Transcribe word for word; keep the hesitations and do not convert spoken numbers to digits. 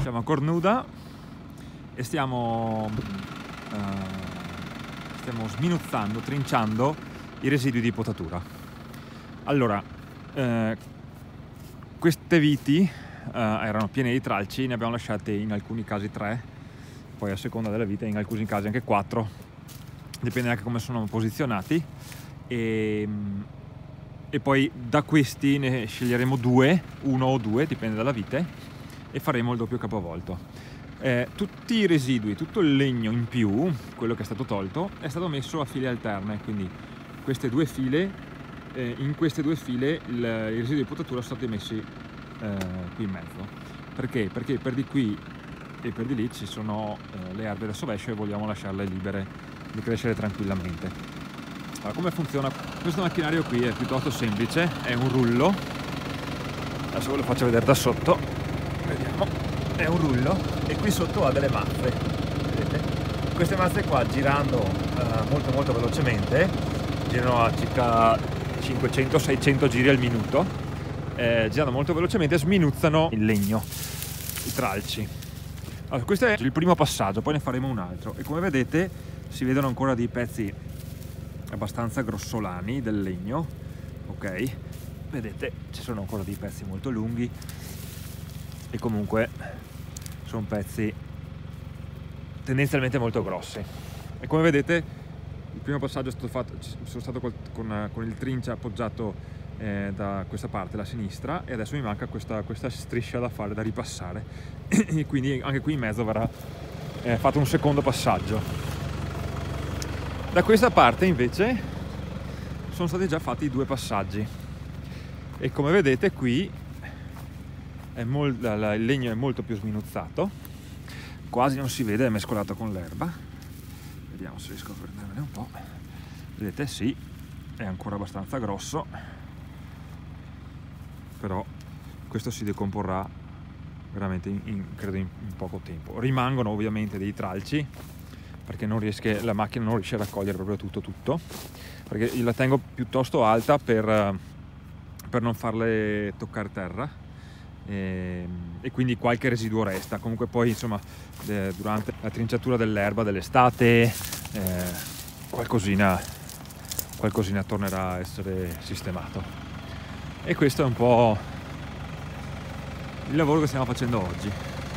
Siamo a Cornuda e stiamo, uh, stiamo sminuzzando, trinciando i residui di potatura. Allora, uh, queste viti uh, erano piene di tralci, ne abbiamo lasciate in alcuni casi tre, poi a seconda della vite in alcuni casi anche quattro, dipende anche come sono posizionati, e, e poi da questi ne sceglieremo due, uno o due, dipende dalla vite, e faremo il doppio capovolto. Eh, tutti i residui, tutto il legno in più, quello che è stato tolto, è stato messo a file alterne, quindi queste due file, eh, in queste due file il, i residui di potatura sono stati messi eh, qui in mezzo. Perché? Perché per di qui e per di lì ci sono eh, le erbe da sovescio e vogliamo lasciarle libere di crescere tranquillamente. Allora, come funziona? Questo macchinario qui è piuttosto semplice, è un rullo. Adesso ve lo faccio vedere da sotto. Vediamo, è un rullo e qui sotto ha delle mazze, vedete? Queste mazze qua girando uh, molto molto velocemente, girano a circa cinquecento seicento giri al minuto, eh, girando molto velocemente sminuzzano il legno, i tralci. Allora, questo è il primo passaggio, poi ne faremo un altro e come vedete si vedono ancora dei pezzi abbastanza grossolani del legno, ok? Vedete, ci sono ancora dei pezzi molto lunghi e comunque sono pezzi tendenzialmente molto grossi. E come vedete il primo passaggio è stato fatto, sono stato col, con, con il trincia appoggiato eh, da questa parte, la sinistra, e adesso mi manca questa, questa striscia da fare, da ripassare, e quindi anche qui in mezzo verrà eh, fatto un secondo passaggio. Da questa parte invece sono stati già fatti due passaggi e come vedete qui è molto, il legno è molto più sminuzzato, quasi non si vede, è mescolato con l'erba. Vediamo se riesco a prendermene un po'. Vedete, sì, è ancora abbastanza grosso, però questo si decomporrà veramente in, in, credo in, in poco tempo. Rimangono ovviamente dei tralci perché non riesce, la macchina non riesce a raccogliere proprio tutto tutto, perché io la tengo piuttosto alta per, per non farle toccare terra. E, e quindi qualche residuo resta. Comunque poi insomma eh, durante la trinciatura dell'erba dell'estate eh, qualcosina qualcosina tornerà a essere sistemato, e questo è un po' il lavoro che stiamo facendo oggi.